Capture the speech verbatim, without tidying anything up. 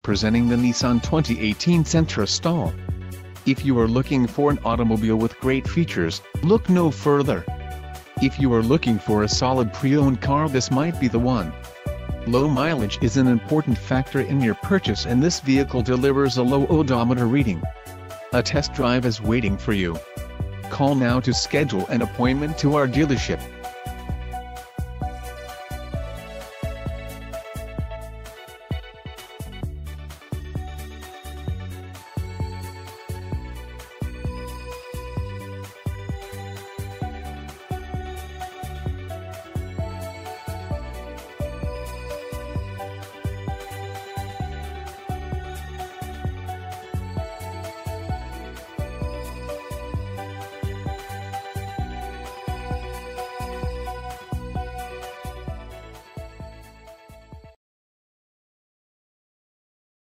Presenting the Nissan twenty eighteen Sentra S L. If you are looking for an automobile with great features, look no further. If you are looking for a solid pre-owned car, this might be the one. Low mileage is an important factor in your purchase, and this vehicle delivers a low odometer reading. A test drive is waiting for you. Call now to schedule an appointment to our dealership.